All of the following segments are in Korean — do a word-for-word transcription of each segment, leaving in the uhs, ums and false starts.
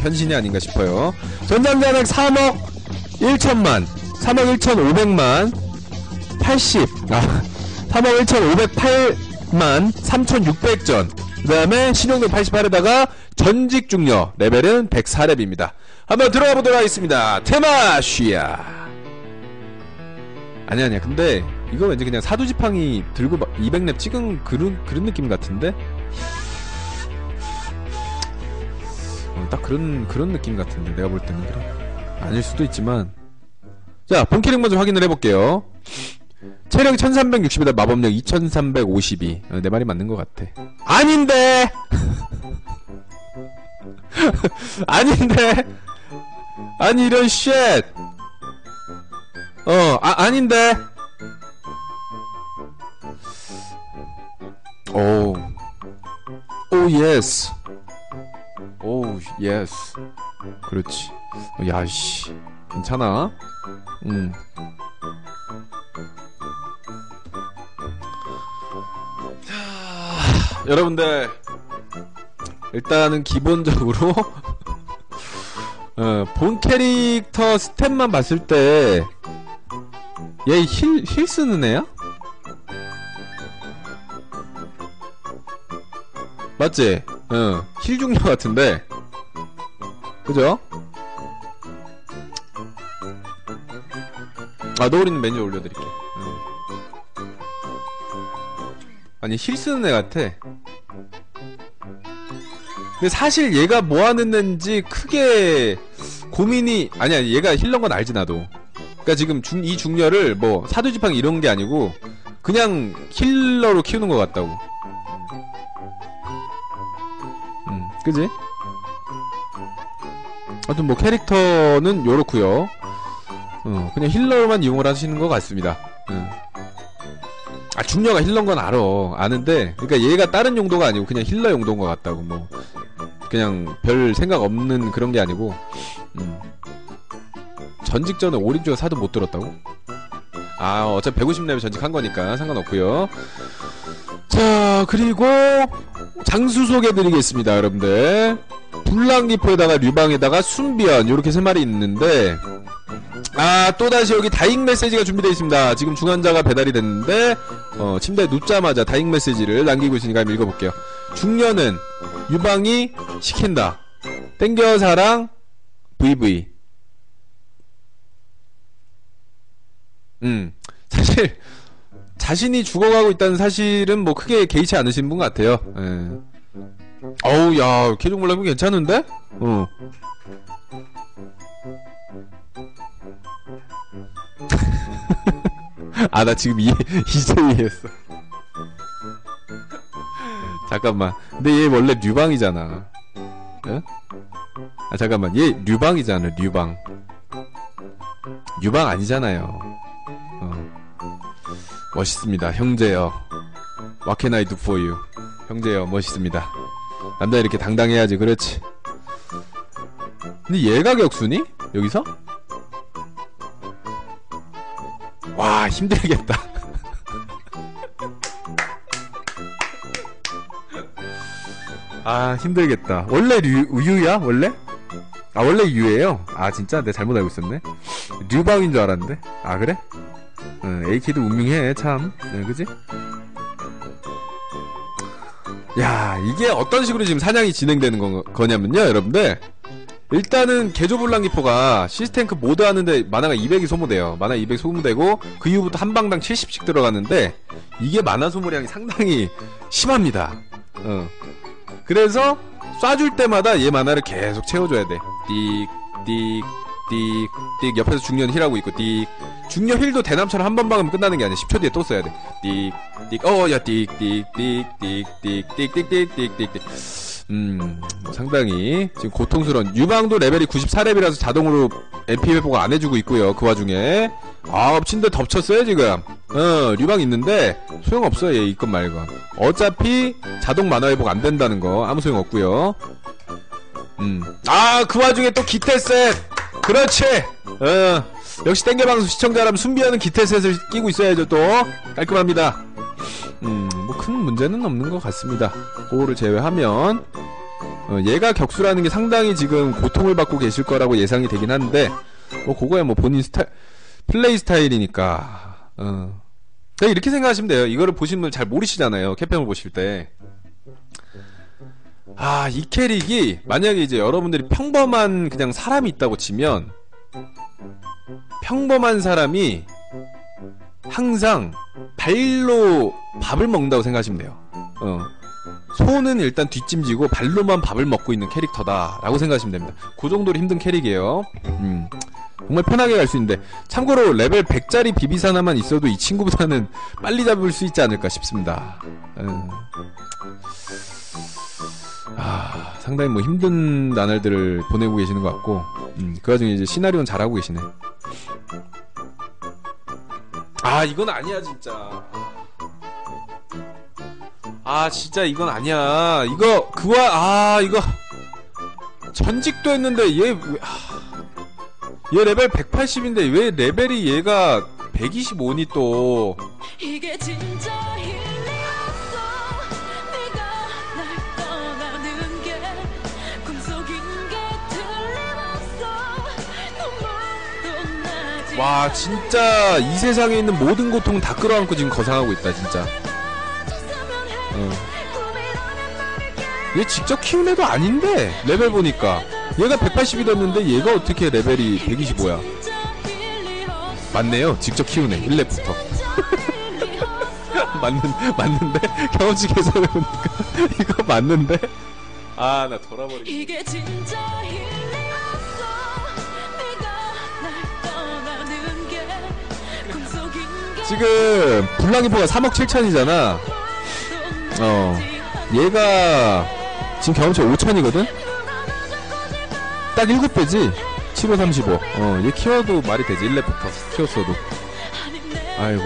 헌신이 아닌가 싶어요. 전장자액 삼억 일천만, 삼억 일천오백만, 팔십, 아, 삼억 일천오백팔만 삼천육백 전. 그 다음에 신용등 팔십팔에다가 전직 중녀 레벨은 백사 렙입니다. 한번 들어가 보도록 하겠습니다. 테마 쉬야. 아니 아니야. 근데 이거 왠지 그냥 사두지팡이 들고 이백 렙 찍은 그런 그런 느낌 같은데? 어, 딱 그런 그런 느낌 같은데 내가 볼 때는 그래. 아닐 수도 있지만. 자, 본 캐릭 먼저 확인을 해볼게요. 체력이 천삼백육십이다. 마법력 이천삼백오십이. 어, 내 말이 맞는 것 같아. 아닌데! 아닌데! 아니 이런 쉣! 어, 아, 아닌데! 오, 오 예스. 오 예스. 그렇지. 어, 야씨 괜찮아. 음. 하... 여러분들 일단은 기본적으로 어, 본 캐릭터 스탯만 봤을 때 얘 힐, 힐 쓰는 애야? 맞지? 어, 힐 중녀 같은데 그죠? 아, 노을이는 메뉴 올려드릴게. 응. 아니 힐 쓰는 애 같아. 근데 사실 얘가 뭐하는 애인지 크게 고민이 아니야. 얘가 힐러인 건 알지 나도. 그니까 지금 중, 이 중녀를 뭐 사두지팡이 이런게 아니고 그냥 힐러로 키우는 것 같다고. 음, 그지? 아무튼 뭐 캐릭터는 요렇구요. 어, 그냥 힐러만 이용을 하시는 것 같습니다. 응. 아, 중녀가 힐러인 건 알아. 아는데, 그러니까 얘가 다른 용도가 아니고 그냥 힐러 용도인 것 같다고. 뭐 그냥 별 생각 없는 그런 게 아니고. 음. 전직 전에 오립주가 사도 못 들었다고? 아, 어차피 백오십 레벨 전직한 거니까 상관없고요. 자, 그리고 장수 소개해드리겠습니다, 여러분들. 불랑기포에다가 류방에다가 순비연 요렇게 세 마리 있는데, 아, 또다시 여기 다잉 메시지가 준비되어 있습니다. 지금 중환자가 배달이 됐는데 어, 침대에 눕자마자 다잉 메시지를 남기고 있으니까 한번 읽어볼게요. 중년은 유방이 시킨다. 땡겨사랑 브이브이. 음, 사실 자신이 죽어가고 있다는 사실은 뭐 크게 개의치 않으신 분 같아요. 예. 어우, 야, 계속 몰라보면 괜찮은데? 어. 아, 나 지금 이, 이제 이해했어. 잠깐만. 근데 얘 원래 류방이잖아. 예? 아, 잠깐만. 얘 류방이잖아, 류방. 류방 아니잖아요. 어. 멋있습니다, 형제여. What can I do for you? 형제여, 멋있습니다. 남자 이렇게 당당해야지, 그렇지. 근데 얘가 격수니? 여기서? 와, 힘들겠다. 아, 힘들겠다. 원래 류, 유야? 원래? 아, 원래 유예요? 아, 진짜? 내가 잘못 알고 있었네. 류방인 줄 알았는데? 아, 그래? 응, 에이케이도 운명해, 참. 네, 그지? 야, 이게 어떤 식으로 지금 사냥이 진행되는 거, 거냐면요, 여러분들. 일단은 개조불랑기포가 시스템크 모드 하는데 만화가 이백이 소모돼요. 만화 이백 소모되고 그 이후부터 한 방당 칠십씩 들어가는데 이게 만화 소모량이 상당히 심합니다. 어. 그래서 쏴줄 때마다 얘 만화를 계속 채워줘야 돼. 띡, 띡, 띡, 띡. 옆에서 중년 힐하고 있고 띡. 중년 힐도 대남처럼 한 번 박으면 끝나는 게 아니야. 십 초 뒤에 또 써야 돼. 띡, 띡. 어, 야, 띡, 띡, 띡, 띡, 띡, 띡, 띡, 띡, 띡, 띡, 띡. 음, 상당히 지금 고통스러운. 유방도 레벨이 구십사 렙이라서 자동으로 엠피 회복 안 해주고 있고요. 그 와중에 아, 엎친데 덮쳤어요 지금. 어, 유방 있는데 소용없어요. 얘 있건 말건. 어차피 자동 만화 회복 안 된다는 거 아무 소용 없고요. 음, 아, 그 와중에 또 기태셋. 그렇지. 어, 역시 땡겨방송 시청자라면 순비하는 기태셋을 끼고 있어야죠. 또 깔끔합니다. 음, 뭐 큰 문제는 없는 것 같습니다. 그거를 제외하면 어, 얘가 격수라는 게 상당히 지금 고통을 받고 계실 거라고 예상이 되긴 한데, 뭐, 그거야 뭐 본인 스타일, 플레이 스타일이니까, 어. 그냥 이렇게 생각하시면 돼요. 이거를 보시는 분 잘 모르시잖아요. 캐평을 보실 때. 아, 이 캐릭이, 만약에 이제 여러분들이 평범한 그냥 사람이 있다고 치면, 평범한 사람이 항상 발로 밥을 먹는다고 생각하시면 돼요. 어. 손은 일단 뒷짐지고 발로만 밥을 먹고 있는 캐릭터다라고 생각하시면 됩니다. 그 정도로 힘든 캐릭이에요. 음. 정말 편하게 갈 수 있는데, 참고로 레벨 백짜리 비비사 하나만 있어도 이 친구보다는 빨리 잡을 수 있지 않을까 싶습니다. 음. 아, 상당히 뭐 힘든 나날들을 보내고 계시는 것 같고, 음, 그 와중에 이제 시나리오는 잘하고 계시네. 아, 이건 아니야 진짜. 아, 진짜 이건 아니야. 이거 그와 아 이거 전직도 했는데 얘 왜, 아, 얘 레벨 백팔십인데 왜 레벨이 얘가 백이십오니 또. 이게 진짜 일리 없어. 네가 날 떠나는 게 꿈속인 게 틀림없어. 눈물도 나지. 와, 진짜 이 세상에 있는 모든 고통은 다 끌어안고 지금 거상하고 있다 진짜. 어. 얘 직접 키운 애도 아닌데 레벨 보니까 얘가 백팔십이 됐는데 얘가 어떻게 레벨이 백이십오야. 맞네요. 직접 키운 애 일 렙부터. 맞는, 맞는데? 경험치 계산해보니까 이거 맞는데? 아, 나 돌아버리겠네. 이게 진짜 일리 없어. 네가 날 떠나는 게 꿈속인 게 지금 불랑이포가 삼억 칠천이잖아. 어, 얘가 지금 경험치 오천이거든? 딱 일곱 배지? 칠오 삼십오. 어, 얘 키워도 말이 되지. 일 렙부터 키웠어도. 아이고.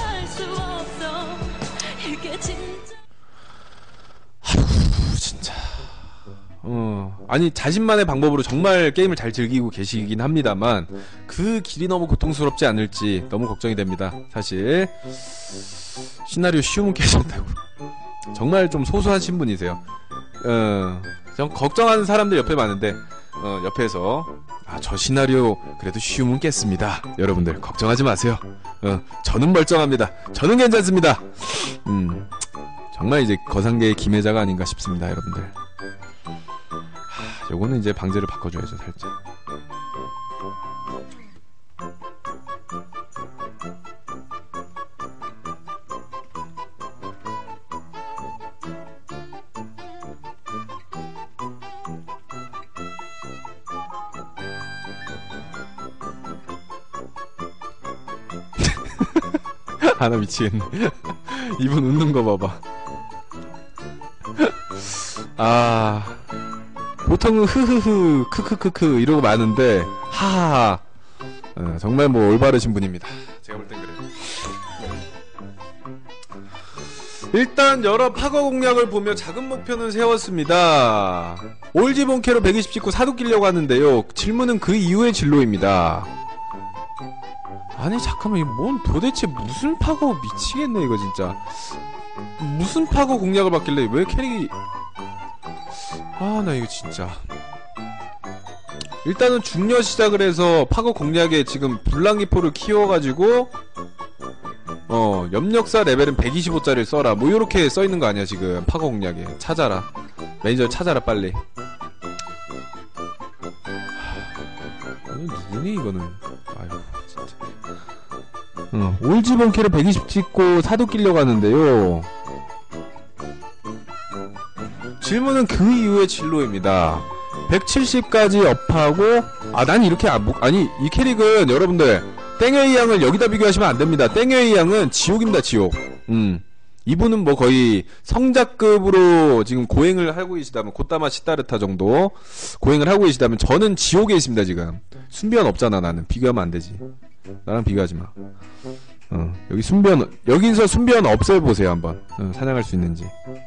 아이고, 진짜. 어, 아니, 자신만의 방법으로 정말 게임을 잘 즐기고 계시긴 합니다만, 그 길이 너무 고통스럽지 않을지 너무 걱정이 됩니다. 사실. 시나리오 쉬우면 깨진다고. 정말 좀 소소한 신분이세요. 어, 좀 걱정하는 사람들 옆에 많은데, 어, 옆에서, 아, 저 시나리오 그래도 쉬우면 깼습니다. 여러분들, 걱정하지 마세요. 어, 저는 멀쩡합니다. 저는 괜찮습니다. 음, 정말 이제 거상계의 김혜자가 아닌가 싶습니다, 여러분들. 하, 요거는 이제 방제를 바꿔줘야죠, 살짝. 아, 나 미치겠네. 이분 웃는 거 봐봐. 아, 보통은 흐흐흐, 크크크크 이러고 마는데, 하하하. 어, 정말 뭐 올바르신 분입니다. 제가 볼 땐 그래요. 일단 여러 파거 공략을 보며 작은 목표는 세웠습니다. 올지 본캐로 백이십 찍고 사도 끼려고 하는데요. 질문은 그 이후의 진로입니다. 아니 잠깐만, 이거 뭔 도대체 무슨 파고, 미치겠네 이거 진짜. 무슨 파고 공략을 받길래 왜 캐릭이, 아 나 이거 진짜. 일단은 중녀 시작을 해서 파고 공략에 지금 불랑기포를 키워가지고 어 염력사 레벨은 백이십오짜리를 써라 뭐 요렇게 써있는 거 아니야 지금. 파고 공략에 찾아라, 매니저 찾아라 빨리. 하, 이건 누구니 이거는. 아이고 진짜. 어, 올지본캐를 백이십 찍고 사도 끼려고 하는데요. 질문은 그 이후의 진로입니다. 백칠십까지 업하고, 아, 난 이렇게, 아, 뭐, 아니, 이 캐릭은 여러분들, 땡웨이 양을 여기다 비교하시면 안 됩니다. 땡웨이 양은 지옥입니다, 지옥. 음. 이분은 뭐 거의 성자급으로 지금 고행을 하고 계시다면, 고타마 시타르타 정도 고행을 하고 계시다면, 저는 지옥에 있습니다, 지금. 순변 없잖아, 나는. 비교하면 안 되지. 나랑 비교하지 마. 어, 여기 순변, 여기서 순변 없애보세요, 한번. 어, 사냥할 수 있는지.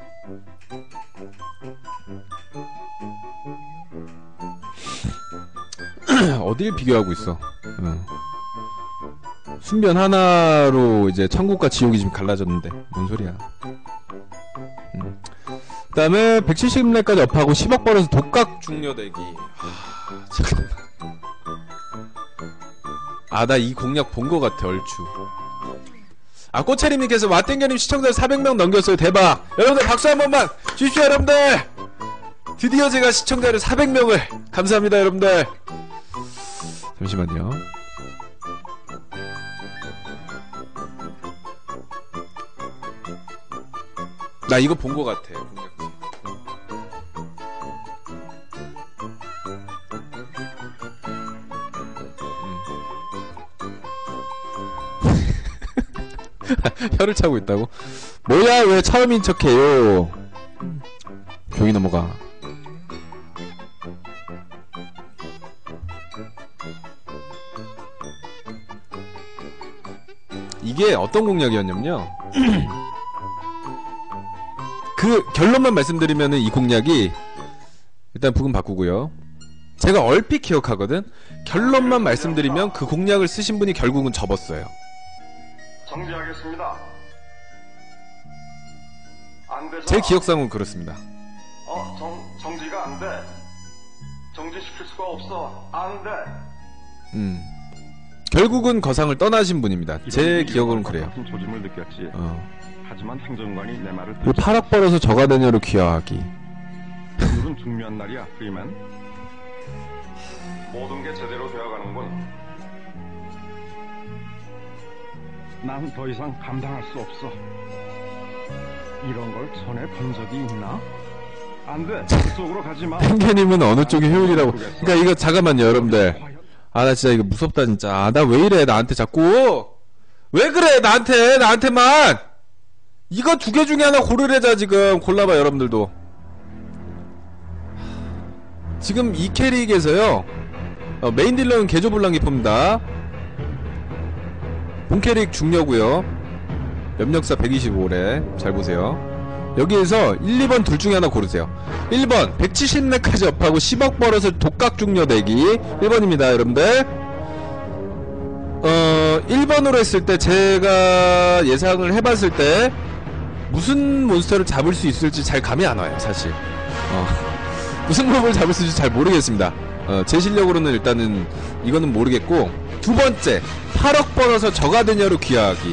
어딜 비교하고 있어. 어. 순변 하나로 이제 천국과 지옥이 지금 갈라졌는데 뭔 소리야. 음. 다음에 백칠십 렙까지 업하고 십억 벌어서 독각 중녀대기. 하... 잠깐만. 아, 나 이 공략 본 거 같아, 얼추. 아, 꼬체리님께서 와땡겨님 시청자 사백 명 넘겼어요. 대박. 여러분들 박수 한 번만 주십시오, 여러분들. 드디어 제가 시청자를 사백 명을. 감사합니다, 여러분들. 잠시만요. 나 이거 본 거 같아, 공략지. 혀를 차고 있다고? 뭐야, 왜 처음인 척해요? 조용히 넘어가. 이게 어떤 공략이었냐면요. 그 결론만 말씀드리면은 이 공략이 일단 부금 바꾸고요. 제가 얼핏 기억하거든. 결론만 말씀드리면 그 공략을 쓰신 분이 결국은 접었어요. 정지하겠습니다. 안 되죠. 제 기억상은 그렇습니다. 어, 정, 정지가 안 돼. 정지시킬 수가 없어. 안 돼. 음. 결국은 거상을 떠나신 분입니다. 제 기억으로는 그래요. 같은 조짐을 느꼈지. 어. 하지만 행정관이 내 말을 그 팔억 벌어서 저가대녀로 귀화하기. 오늘은 중요한 날이야, 프리맨. 모든 게 제대로 되어가는군. 난 더 이상 감당할 수 없어. 이런 걸 전에 본 적이 있나? 안 돼. 그쪽으로 가지 마. 펭귄님은 어느 쪽이 효율이라고. 그러니까 이거 잠깐만요, 여러분들. 아, 나 진짜 이거 무섭다, 진짜. 아, 나 왜 이래, 나한테 자꾸. 왜 그래, 나한테, 나한테만. 이거 두 개 중에 하나 고르래자, 지금. 골라봐, 여러분들도. 지금 이 캐릭에서요, 어, 메인 딜러는 개조불량기포입니다. 본 캐릭 중녀고요. 염력사 백이십오 렙. 잘 보세요. 여기에서 일, 이 번 둘 중에 하나 고르세요. 일 번 백칠십 렙까지 업하고 십억 벌어서 독각 중녀 대기. 일 번입니다, 여러분들. 어, 일 번으로 했을 때 제가 예상을 해봤을 때 무슨 몬스터를 잡을 수 있을지 잘 감이 안 와요, 사실. 어, 무슨 몹을 잡을 수 있을지 잘 모르겠습니다. 어, 제 실력으로는 일단은 이거는 모르겠고, 두 번째 팔억 벌어서 저가대녀로 귀화하기.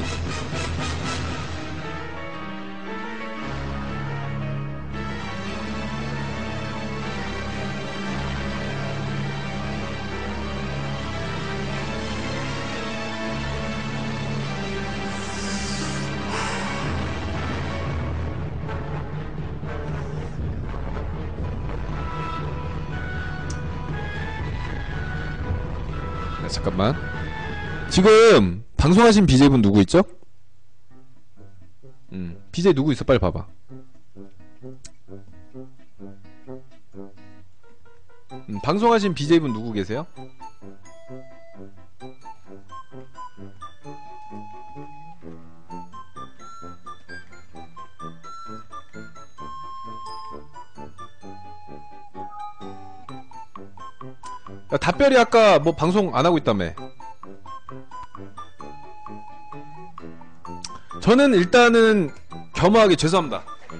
자, 잠깐만. 지금 방송하신 비제이분 누구 있죠? 음, 비제이 누구 있어? 빨리 봐봐. 음, 방송하신 비제이분 누구 계세요? 야, 답별이 아까 뭐 방송 안 하고 있다며. 저는 일단은 겸허하게 죄송합니다.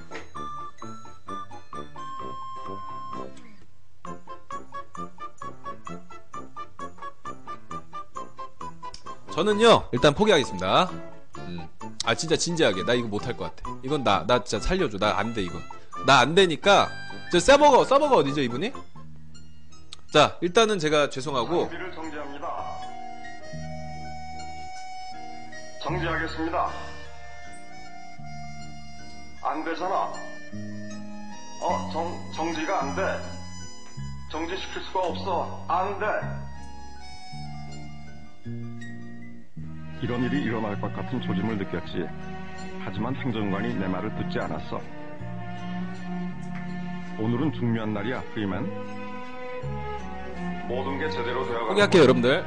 저는요 일단 포기하겠습니다. 음. 아 진짜 진지하게 나 이거 못할 것 같아. 이건 나 나 진짜 살려줘. 나 안 돼 이건. 나 안 되니까. 저 서버가 서버가 어디죠 이분이? 자 일단은 제가 죄송하고. 장비를 정지합니다. 정지하겠습니다. 안 되잖아. 어, 정, 정지가 안 돼. 정지시킬 수가 없어. 안 돼. 이런 일이 일어날 것 같은 조짐을 느꼈지. 하지만 행정관이 내 말을 듣지 않았어. 오늘은 중요한 날이야, 프리맨. 모든 게 제대로 되어가는. 포기할게요 여러분들.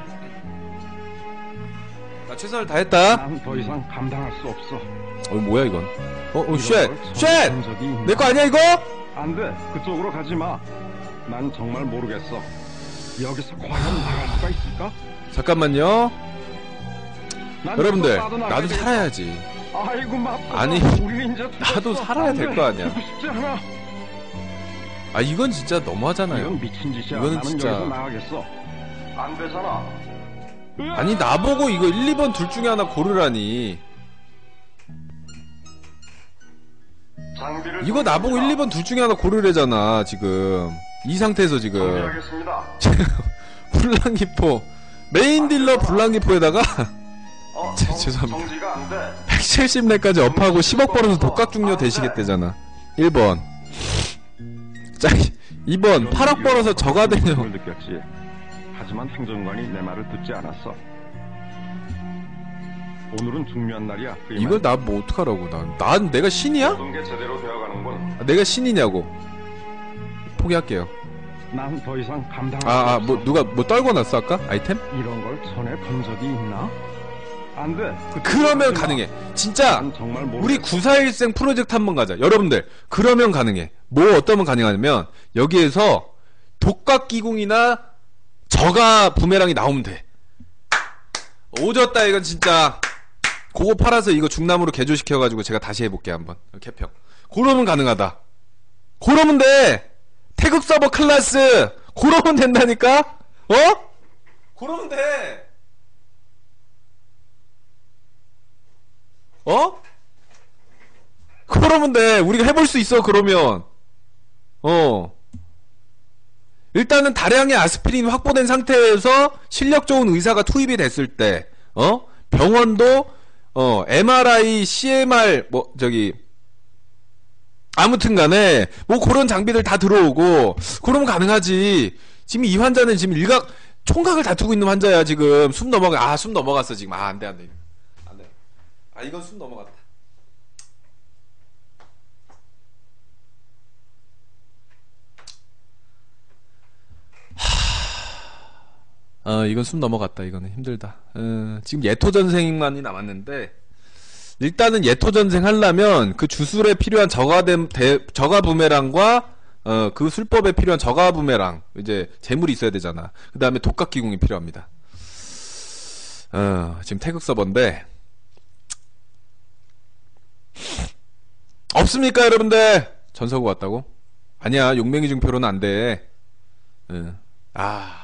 나 최선을 다했다. 난 더 이상 감당할 수 없어. 어 뭐야 이건? 어, 어, 쉣! 쉣! 내 거 아니야 이거? 안 돼. 그쪽으로 가지 마. 난 정말 모르겠어. 여기서 과연 나갈 수가 있을까? 잠깐만요. 난 여러분들, 나도 나도 살아야지. 아이고, 맞다. 아니, 우리는 이제 나도 죽었어. 살아야 안 될 돼. 거 아니야. 죽고 싶지 않아. 아 이건 진짜 너무하잖아요. 이건 미친 짓이야. 이거는 나는 진짜- 여기서 나가겠어. 안 되잖아. 아니 나보고 이거 일, 이 번 둘 중에 하나 고르라니. 장비를 이거 나보고 일, 이 번 둘 중에 하나 고르래잖아 지금. 이 상태에서 지금 정리하겠습니다. 불랑기포 메인 딜러 불랑기포에다가 어, 제- 정- 죄송합니다. 정지가 안 돼. 백칠십 렙까지 업하고 십억 벌어서 독각 중료 되시겠대잖아. 일 번. 자, 이 번 팔억 벌어서 저가 되려. 을 느꼈지. 하지만 행정관이 내 말을 듣지 않았어. 오늘은 중요한 날이야. 프리만. 이걸 나 뭐 어떡하라고. 난, 난 내가 신이야? 모든 게 제대로 되어가는군. 아, 내가 신이냐고. 포기할게요. 난 더 이상 감당할 수 아, 아, 없어. 뭐 누가 뭐 떨궈 놨어 아까? 아이템? 이런 걸 전에 본 적이 있나? 안 돼. 그러면 가능해. 진짜 난 정말 모르겠어. 우리 구사일생 프로젝트 한번 가자. 여러분들 그러면 가능해. 뭐 어떠면 가능하냐면 여기에서 독각기궁이나 저가 부메랑이 나오면 돼. 오졌다 이건 진짜. 그거 팔아서 이거 중남으로 개조시켜가지고 제가 다시 해볼게 한번. 개평. 그러면 가능하다. 그러면 돼. 태극 서버 클래스. 그러면 된다니까. 어? 그러면 돼. 어? 그러면 돼. 우리가 해볼 수 있어, 그러면. 어. 일단은 다량의 아스피린이 확보된 상태에서 실력 좋은 의사가 투입이 됐을 때, 어? 병원도, 어, 엠알아이, 씨엠알, 뭐, 저기, 아무튼 간에, 뭐, 그런 장비들 다 들어오고, 그러면 가능하지. 지금 이 환자는 지금 일각, 총각을 다투고 있는 환자야, 지금. 숨 넘어가, 아, 숨 넘어갔어, 지금. 아, 안 돼, 안 돼. 안 돼. 아 이건 숨 넘어갔다. 하... 어 이건 숨 넘어갔다. 이거는 힘들다. 어, 지금 예토전생만이 남았는데 일단은 예토전생 하려면 그 주술에 필요한 저가됨 대, 저가 부메랑과 어, 그 술법에 필요한 저가 부메랑 이제 재물이 있어야 되잖아. 그 다음에 독각기궁이 필요합니다. 어, 지금 태극 서버인데 없습니까 여러분들? 전서구 왔다고? 아니야 용맹이 중표로는 안돼. 응. 아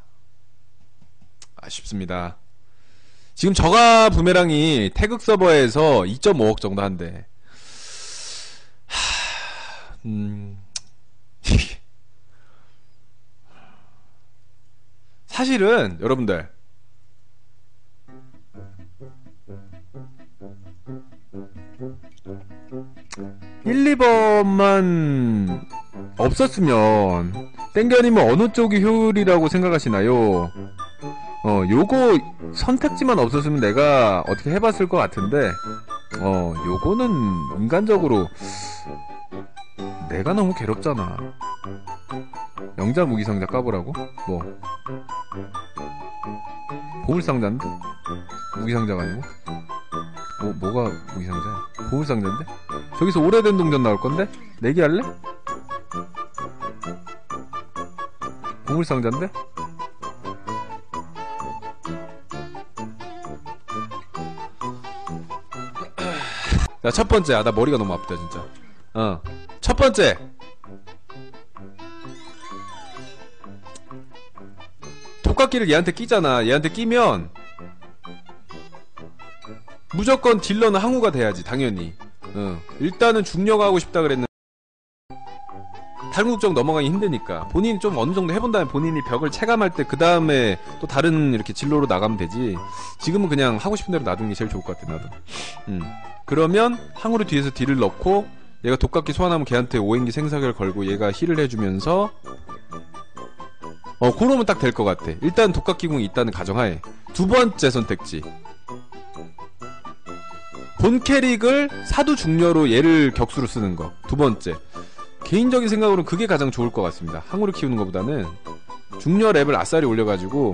아쉽습니다. 지금 저가 부메랑이 태극 서버에서 이 점 오억 정도 한대. 하... 음... 사실은 여러분들 일, 이 번만 없었으면 땡겨님은 어느 쪽이 효율이라고 생각하시나요? 어 요거 선택지만 없었으면 내가 어떻게 해봤을 것 같은데 어 요거는 인간적으로 내가 너무 괴롭잖아. 영자 무기상자 까보라고? 뭐 보물상자인데? 무기상자가 아니고? 뭐, 뭐가 무기상자야? 보물상자인데? 저기서 오래된 동전 나올 건데? 내기 할래? 보물상자인데? 자, 첫 번째. 아, 나 머리가 너무 아프다, 진짜. 어. 첫 번째. 독각기를 얘한테 끼잖아. 얘한테 끼면 무조건 딜러는 항우가 돼야지 당연히. 어. 일단은 중력화 하고 싶다 그랬는데 탈국적 넘어가기 힘드니까 본인이 좀 어느 정도 해본 다음에 본인이 벽을 체감할 때 그 다음에 또 다른 이렇게 진로로 나가면 되지. 지금은 그냥 하고 싶은 대로 놔두는 게 제일 좋을 것 같아 나도. 음. 그러면 항우를 뒤에서 딜을 넣고 얘가 독각기 소환하면 걔한테 오행기 생사결 걸고 얘가 힐을 해주면서 어 그러면 딱 될 것 같아. 일단 독각기궁이 있다는 가정하에. 두 번째 선택지 본 캐릭을 사두 중녀로 얘를 격수로 쓰는 거. 두 번째 개인적인 생각으로는 그게 가장 좋을 것 같습니다. 항우를 키우는 것보다는 중녀 랩을 아싸리 올려가지고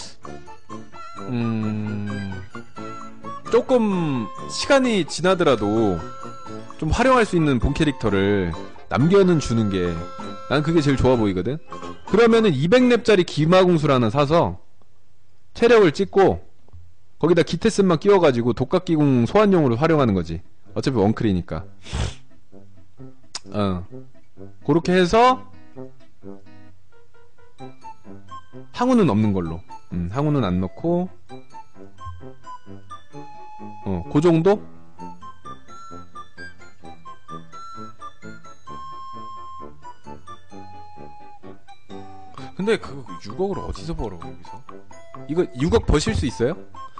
음... 조금 시간이 지나더라도 좀 활용할 수 있는 본 캐릭터를 남겨는 주는 게 난 그게 제일 좋아 보이거든. 그러면은 이백 렙짜리 기마궁수를 하나 사서 체력을 찍고 거기다 기테슨만 끼워가지고 독각기궁 소환용으로 활용하는 거지. 어차피 원클이니까. 어. 그렇게 해서 항우는 없는 걸로. 음, 항우는 안 넣고. 어, 그 정도? 근데 그거 육억을 어디서 벌어 여기서? 이거 육억 버실 수 있어요?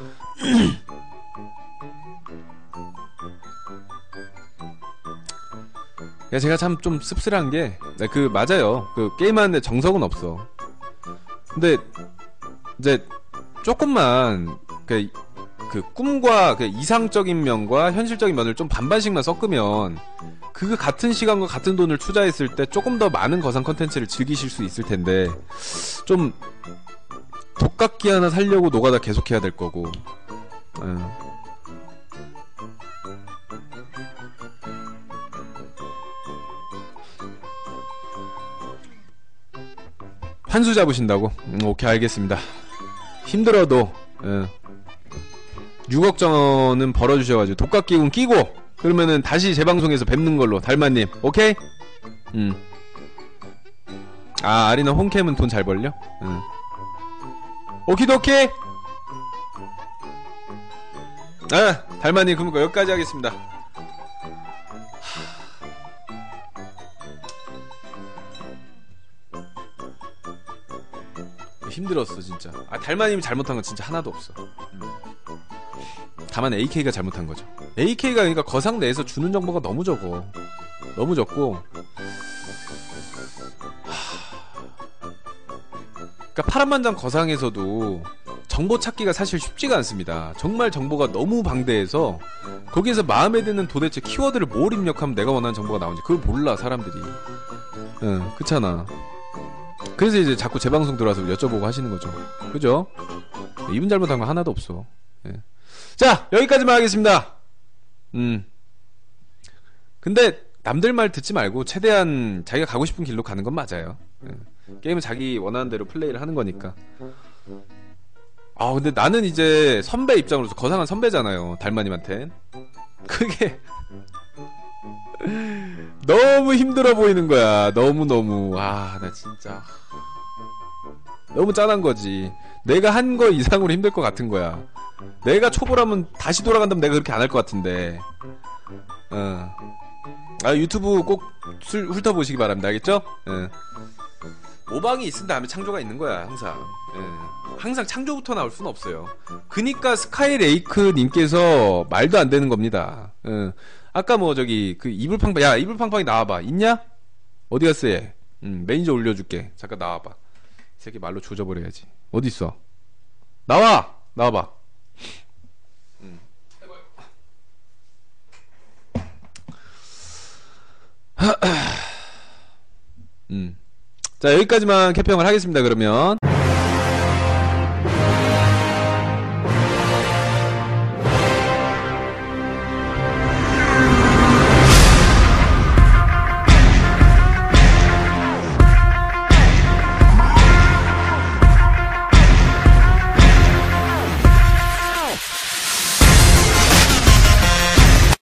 야, 제가 참 좀 씁쓸한 게, 네, 그 맞아요. 그 게임하는데 정석은 없어. 근데 이제 조금만 그, 그 꿈과 그 이상적인 면과 현실적인 면을 좀 반반씩만 섞으면 그 같은 시간과 같은 돈을 투자했을 때 조금 더 많은 거상 컨텐츠를 즐기실 수 있을 텐데 좀 독각기 하나 살려고 노가다 계속해야 될 거고. 예. 환수 잡으신다고? 음, 오케이 알겠습니다. 힘들어도 예. 육억 전은 벌어주셔가지고 독각기운 끼고 그러면은 다시 재방송에서 뵙는 걸로. 달마님 오케이? 음. 아 아리나 홈캠은 돈 잘 벌려? 응. 오키도키. 아 달마님 그럼 여기까지 하겠습니다. 힘들었어 진짜. 아 달마님이 잘못한 건 진짜 하나도 없어. 음. 다만 에이케이가 잘못한 거죠. 에이케이가 그러니까 거상 내에서 주는 정보가 너무 적어. 너무 적고. 그러니까 파란만장 거상에서도 정보 찾기가 사실 쉽지가 않습니다. 정말 정보가 너무 방대해서 거기에서 마음에 드는 도대체 키워드를 뭘 입력하면 내가 원하는 정보가 나오는지 그걸 몰라 사람들이. 응, 그렇잖아. 그래서 이제 자꾸 재방송 들어와서 여쭤보고 하시는 거죠. 그죠? 이분 잘못한 거 하나도 없어. 예. 자, 여기까지만 하겠습니다. 음. 근데 남들 말 듣지 말고 최대한 자기가 가고 싶은 길로 가는 건 맞아요. 예. 게임은 자기 원하는 대로 플레이를 하는 거니까. 아, 근데 나는 이제 선배 입장으로서 거상한 선배잖아요. 달마님한텐. 그게 너무 힘들어 보이는 거야. 너무너무. 아, 나 진짜 너무 짠한 거지. 내가 한 거 이상으로 힘들 것 같은 거야. 내가 초보라면 다시 돌아간다면 내가 그렇게 안 할 것 같은데. 어. 아, 유튜브 꼭 술, 훑어보시기 바랍니다. 알겠죠? 예. 모방이 있은 다음에 창조가 있는 거야, 항상. 예. 항상 창조부터 나올 수는 없어요. 그니까 스카이레이크 님께서 말도 안 되는 겁니다. 예. 아까 뭐 저기 그 이불팡팡, 야 이불팡팡이 나와봐. 있냐? 어디 갔어 얘? 음, 매니저 올려줄게. 잠깐 나와봐. 이 새끼 말로 조져버려야지. 어디 있어? 나와! 나와봐. 음. 음. 자 여기까지만 캐평을 하겠습니다. 그러면